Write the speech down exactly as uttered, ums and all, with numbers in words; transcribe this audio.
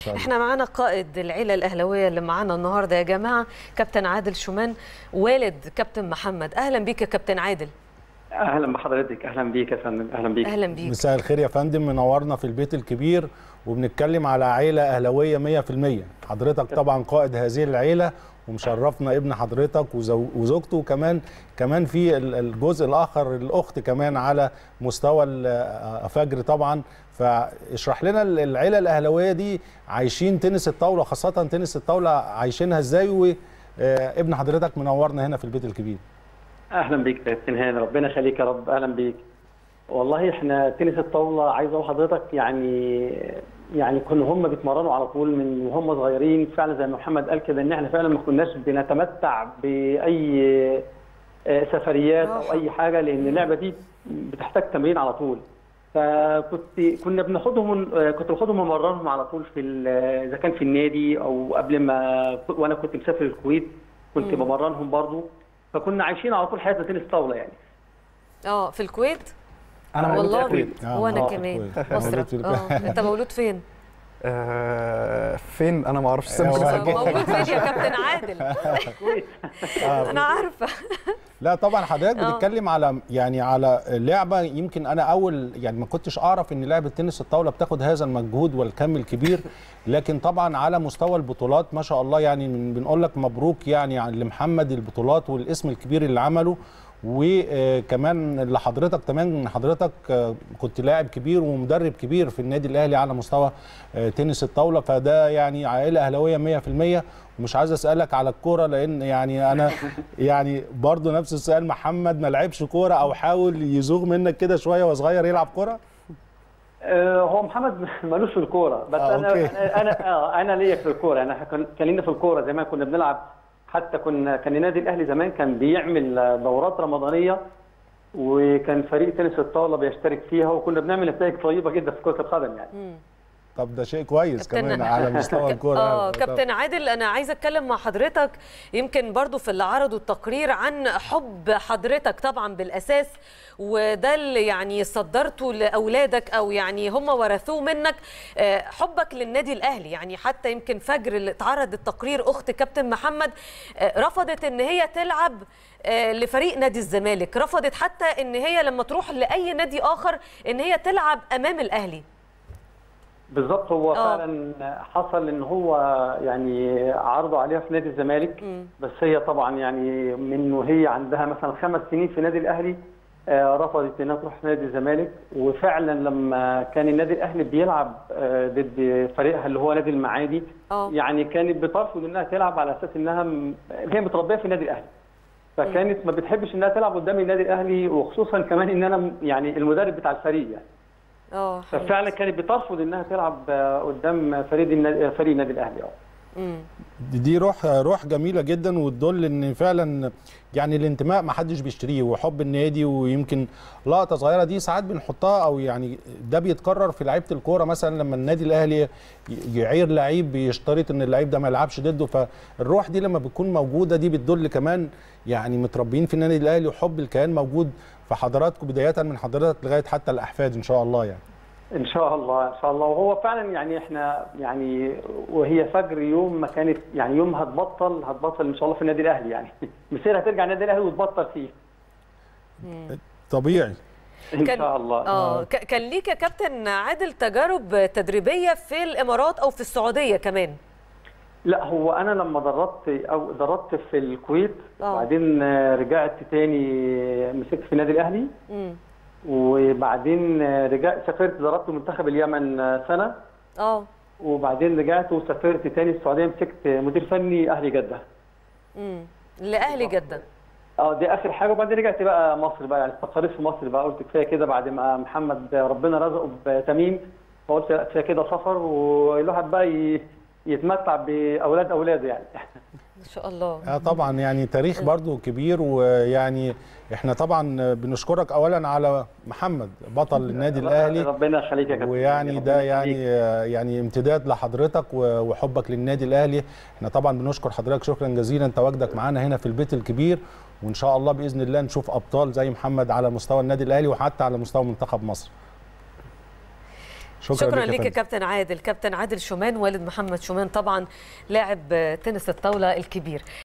احنا معانا قائد العيله الاهلاويه اللي معانا النهارده يا جماعه، كابتن عادل شومان والد كابتن محمد. اهلا بيك يا كابتن عادل. اهلا بحضرتك. اهلا بيك يا فندم. اهلا بيك. اهلا بيك. مساء الخير يا فندم، منورنا في البيت الكبير وبنتكلم على عيله اهلاويه مية في المية. حضرتك طبعا قائد هذه العيله ومشرفنا ابن حضرتك وزوجته، وكمان كمان في الجزء الاخر الاخت كمان على مستوى الفجر طبعا. فاشرح لنا العيله الاهلاويه دي عايشين تنس الطاوله، خاصه تنس الطاوله عايشينها ازاي؟ وابن حضرتك منورنا هنا في البيت الكبير. اهلا بيك يا كابتن هاني، ربنا يخليك يا رب. اهلا بيك. والله احنا تنس الطاوله عايز اقول لحضرتك يعني يعني كنا هم بيتمرنوا على طول من وهم صغيرين، فعلا زي ما محمد قال كده ان احنا فعلا ما كناش بنتمتع باي سفريات او اي حاجه، لان اللعبه دي بتحتاج تمرين على طول. فكنت كنا بناخدهم كنت باخدهم امرنهم على طول في اذا كان في النادي او قبل ما وانا كنت مسافر الكويت كنت بمرنهم برضو. فكنا عايشين على طول حياتنا تنس طاوله يعني. اه في الكويت؟ انا والله في الكويت. وانا كمان مصر. اه انت مولود فين؟ آه فين؟ انا ما اعرفش. مولود فين يا كابتن عادل؟ الكويت. انا عارفه. لا طبعا حضرتك بتتكلم على يعني على لعبه، يمكن انا اول يعني ما كنتش اعرف ان لعبه تنس الطاوله بتاخد هذا المجهود والكم الكبير، لكن طبعا على مستوى البطولات ما شاء الله يعني بنقول لك مبروك يعني لمحمد البطولات والاسم الكبير اللي عمله. وكمان اللي حضرتك كمان حضرتك كنت لاعب كبير ومدرب كبير في النادي الاهلي على مستوى تنس الطاوله، فده يعني عائله اهلاويه مية في المية. ومش عايز اسالك على الكوره لان يعني انا يعني برضو نفس السؤال، محمد ما لعبش كوره او حاول يزوغ منك كده شويه وصغير يلعب كوره؟ هو محمد مالوش في الكوره، بس آه انا أوكي. انا اه انا ليا في الكوره. انا كان لينا في الكوره زمان، كنا بنلعب حتى كنا كان النادي الاهلي زمان كان بيعمل دورات رمضانيه، وكان فريق تنس الطاوله بيشترك فيها، وكنا بنعمل نتائج طيبه جدا في كره القدم يعني. مم. طب ده شيء كويس كمان على مستوى الكوره. اه كابتن عادل، انا عايزه اتكلم مع حضرتك يمكن برضو في اللي عرضوا التقرير عن حب حضرتك طبعا بالاساس، وده اللي يعني صدرته لاولادك او يعني هم ورثوه منك، حبك للنادي الاهلي. يعني حتى يمكن فجر اللي اتعرض التقرير اخت كابتن محمد رفضت ان هي تلعب لفريق نادي الزمالك، رفضت حتى ان هي لما تروح لاي نادي اخر ان هي تلعب امام الاهلي. بالظبط. هو أوه. فعلا حصل ان هو يعني عرضوا عليها في نادي الزمالك، م. بس هي طبعا يعني من وهي عندها مثلا خمس سنين في نادي الاهلي آه رفضت انها تروح نادي الزمالك. وفعلا لما كان النادي الاهلي بيلعب آه ضد فريقها اللي هو نادي المعادي، أوه. يعني كانت بترفض انها تلعب على اساس انها م... هي متربيه في النادي الاهلي، فكانت م. ما بتحبش انها تلعب قدام النادي الاهلي، وخصوصا كمان ان انا يعني المدرب بتاع الفريق يعني. اه ففعلا كانت بترفض انها تلعب قدام فريق النادي فريق النادي الاهلي. اه دي روح روح جميله جدا، وتدل ان فعلا يعني الانتماء ما حدش بيشتريه، وحب النادي. ويمكن لقطه صغيره دي ساعات بنحطها، او يعني ده بيتكرر في لعيبه الكوره، مثلا لما النادي الاهلي يعير لعيب بيشترط ان اللعيب ده ما يلعبش ضده. فالروح دي لما بتكون موجوده دي بتدل كمان يعني متربيين في النادي الاهلي، وحب الكيان موجود في حضراتكم بدايه من حضرتك لغايه حتى الاحفاد ان شاء الله يعني. ان شاء الله ان شاء الله. وهو فعلا يعني احنا يعني وهي فجر يوم ما كانت يعني يوم هتبطل هتبطل ان شاء الله في النادي الاهلي، يعني مسيرها هترجع النادي الاهلي وتبطل فيه. طبيعي ان شاء الله. اه كان ليك يا كابتن عادل تجارب تدريبيه في الامارات او في السعوديه كمان؟ لا هو انا لما دربت او دربت في الكويت وبعدين رجعت تاني مسكت في النادي الاهلي. امم وبعدين رجعت سافرت دربت منتخب اليمن سنه. اه وبعدين رجعت وسافرت تاني السعوديه، مسكت مدير فني اهلي جده. امم لاهلي جده. اه دي اخر حاجه. وبعدين رجعت بقى مصر بقى، يعني استقريت في مصر بقى، قلت كفايه كده بعد ما محمد ربنا رزقه بتميم، فقلت كفايه كده سفر، والواحد بقى يتمتع باولاد اولاده يعني. ما شاء الله. اه طبعا يعني تاريخ برضو كبير، ويعني احنا طبعا بنشكرك اولا على محمد بطل النادي الاهلي، ربنا يخليك يا كابتن. ويعني ده يعني يعني امتداد لحضرتك وحبك للنادي الاهلي. احنا طبعا بنشكر حضرتك شكرا جزيلا تواجدك معانا هنا في البيت الكبير، وان شاء الله باذن الله نشوف ابطال زي محمد على مستوى النادي الاهلي وحتى على مستوى منتخب مصر. شكرا, شكرا لك لك يا يا كابتن عادل. كابتن عادل شومان والد محمد شومان طبعا لاعب تنس الطاوله الكبير.